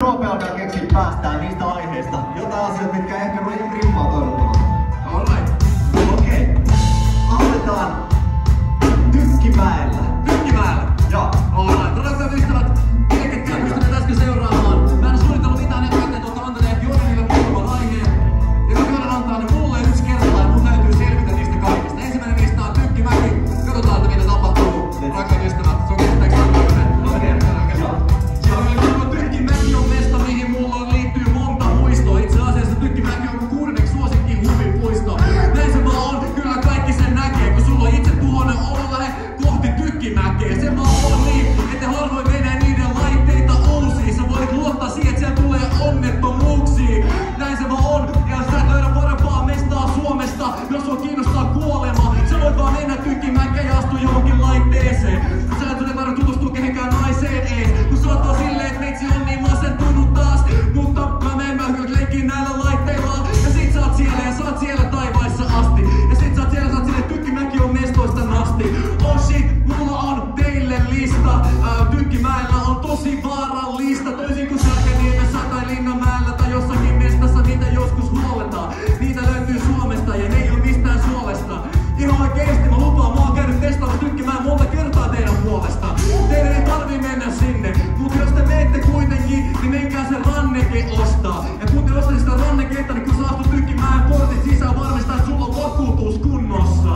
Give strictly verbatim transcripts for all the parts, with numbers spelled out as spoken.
Roope alkaa keksiä päästään niistä aiheista. Jotain asioita, mitkä ehkä noin ihan grippaa toivottavasti. Alright. Okei. Okay. Aloitetaan Tykkimäellä. Tykkimäellä? Joo. Alright. Rakkaat ystävät, te ketkä pystyneet äsken seuraamaan. Mä en oo suunnitellut mitään etukäteen, että olette antaneet Joonille muutaman aiheen. Ja kun Joonen antaa ne mulle yksi kerralla ja mun täytyy selvitä niistä kaikista. Ensimmäinen niistä on Tykkimäki. Katsotaan, että mitä tapahtuu. Rakkaat ystävät, se on käsittääks tarkoinen. No niin, joo. Tykkimäki on mesta, mihin mulla liittyy monta muistoa. Itse asiassa Tykkimäki on kuudenneksi suosikki huvipuisto. Näin se vaan on, kyllä kaikki sen näkee. Kun sulla on itse tuhoinen olo, lähde kohti Tykkimäkeä. Se vaan on niin, että harvoin menee niiden laitteita uusiin. Sä voit luottaa siihen, että siellä tulee onnettomuuksia. Näin se vaan on, ja sä et löydä parempaa mestaa Suomesta. Jos sua kiinnostaa kuolema, sä voit vaan mennä Tykkimäkeen ja astua johonkin laitteeseen. Sä et ole tarvitse tutustua kehenkään naiseen ees. Kun sä oot vaan silleen, että meitsi on niin masentunut taas. Mutta mä menen mä kyllä leikkiin näillä laitteilla. Ja sit sä oot siellä ja sä oot siellä taivaissa asti. Ja sit sä oot siellä, sä oot silleen, Tykkimäki on mestoista nasti. Oh shit, mulla on teille lista. Ää, Tykkimäellä on tosi vaarallista. Toisin kuin Särkänniemessä tai Linnanmäellä tai jossakin mestassa niitä joskus huoletaan. Niitä löytyy Suomesta ja ne ei oo mistään Suomesta. Ihan oikeesti mä lupaan, mä oon käynyt testaamassa Tykkimään monta kertaa teidän puolesta. Teidän ei tarvii mennä sinne, mutta jos te menette kuitenkin, niin menkää se ranneke ostaa. Ja kun te ostat sitä ranneketta, niin kun sä astut Tykkimään portit sisään, varmistaa, että sulla on vakuutus kunnossa.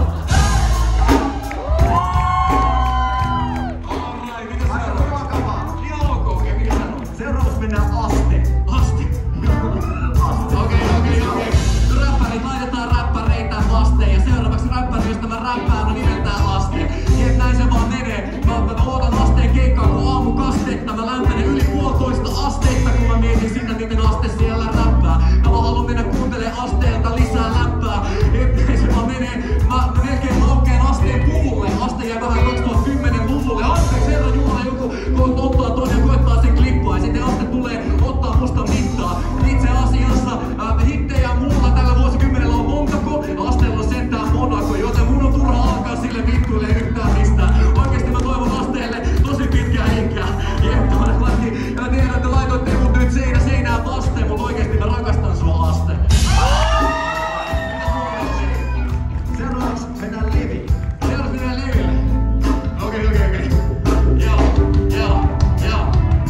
Alright, mitä seuraavaksi? Ihan ok, okei, mikä sanoo? Seuraavaksi mennään Aste. Aste. Okei, okei, okei. Räppärit, laitetaan räppäreitä Asteen. Ja seuraavaksi räppäri, josta mä räppään, on nimeltään Aste. Jep, näin se vaan menee. Mä, mä, mä ootan Asteen keikkaa kun aamukastetta. Mä lämpenen yli puolitoista astetta, kun mä mietin sitä, miten Aste siellä räppää. Mä vaan haluun mennä kuuntelemaan Asteelta lisää läppää. Jep, näin se vaan menee. Mä, mä melkein laukkeen Asteen puvulle. Aste jäi vähän kaksituhattakymmenen-luvulle. Anteeksi herran jumala, joku ottaa ton ja koittaa sen klippaa. Ja sitten Aste tulee ottaa musta mittaa. Itse asiassa äh, hittejä mulla tällä vuosikymmenellä on montako. Asteella on sentään Monaco, joten mun on turha alkaa sille vittuille yhtään mistään. Oikeesti mä toivon Asteelle tosi pitkää henkää. Jep, todellakin. Ja mä tiedän, että laitoitte mut nyt seinä seinään vasten, mut oikeesti mä rakastan sua, Aste. Seuraavaksi mennään Levi. Seuraavaksi mennään Leville. Okei, okei, okei. Joo, joo, joo.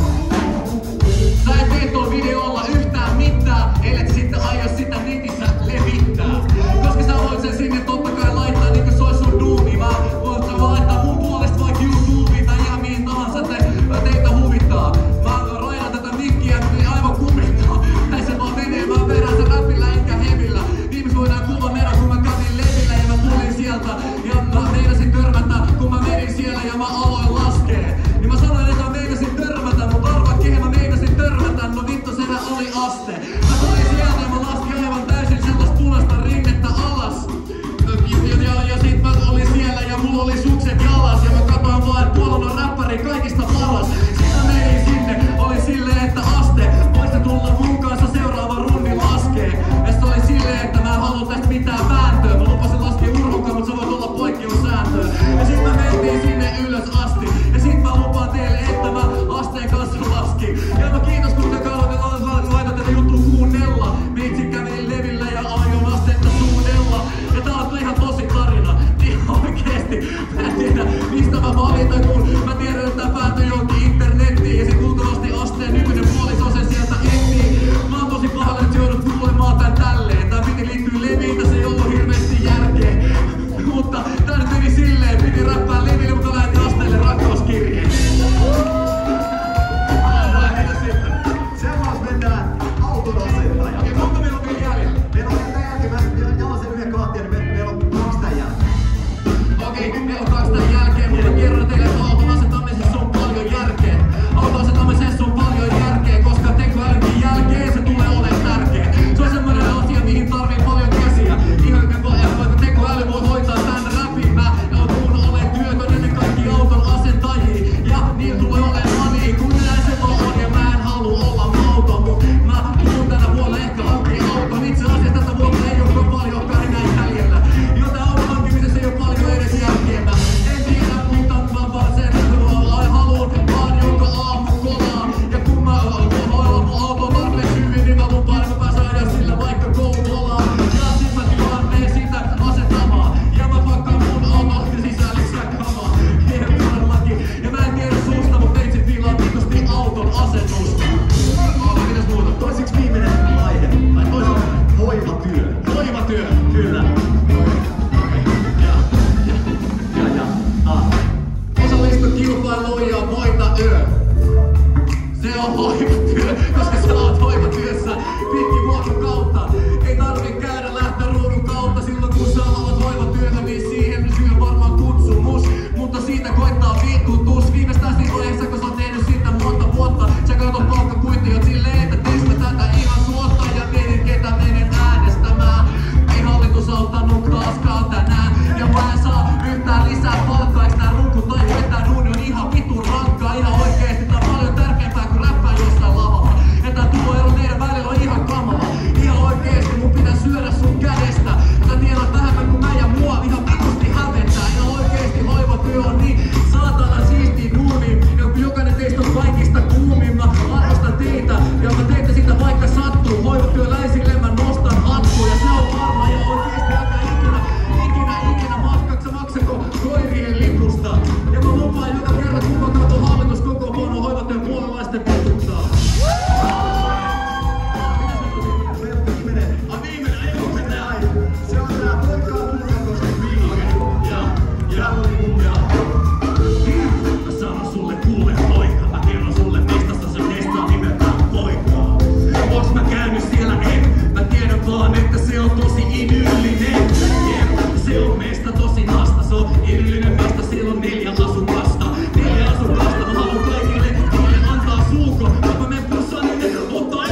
Sä et tee tuolla videolla yhtään mitään, ellet sitten aio sitä netissä levittää. Koska sä voit sen sinne totta kai laittaa niinku se ois sun duuni. Mä voin sä laittaa mun puolesta vaikka YouTubeen tai ihan mihin tahansa te, teitä huvittaa. Mä rajan tätä mikkiä, niin aivan kumittaa. Näin se vaan menee, mä vedän sen räpillä enkä hevillä. Viimeis voidaan kuva mennä kun mä kävin Levillä ja mä tulin sieltä. Ja mä meinasin törmätä kun mä menin siellä ja mä aloin laskee. Niin mä sanoin, että mä meinasin törmätä, mut arvaa kehen mä meinasin törmätä. No vittu, sehän oli Aste. Mä tulin sieltä ja mä laskin aivan täysin sellaista punaista rinnettä alas. Ja, ja, ja sit mä olin siellä ja mulla oli sukset jalas. Ja mä katsoin vaan, että tuolla on räppäri kaikista paras. Sitten mä menin sinne, oli silleen, että Aste, voitte tulla mun kanssa seuraava rundi laskee. Ja sit oli silleen, että mä en halua tästä mitään vääntöä. Mä lupasin laskea urhokaan, mut sä voit olla poikkeussääntöä. Ja sit mä mentiin sinne ylös asti. Ja sit mä lupaan teille, että mä Asteen kanssa laskin. Ja mä kiitos kun te laitat tätä juttua kuunnella. Meitsi kävin Levillä ja aion Astetta suudella. Ja tää on ihan tosi tarina. Ihan oikeesti. Mä en tiedä mistä mä valitan, kun mä tiedän, että tää päätyi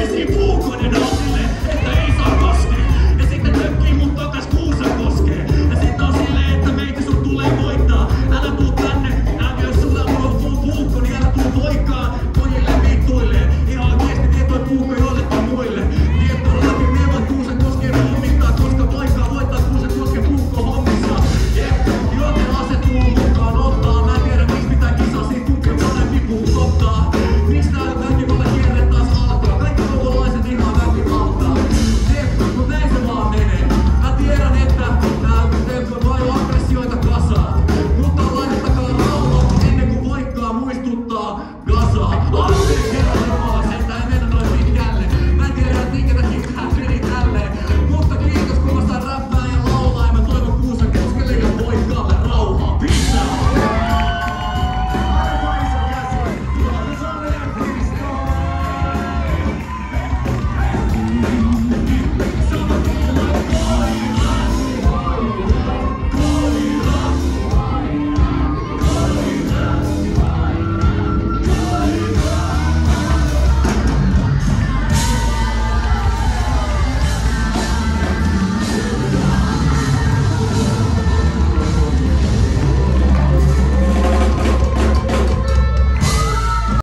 vesi puukoinen on sille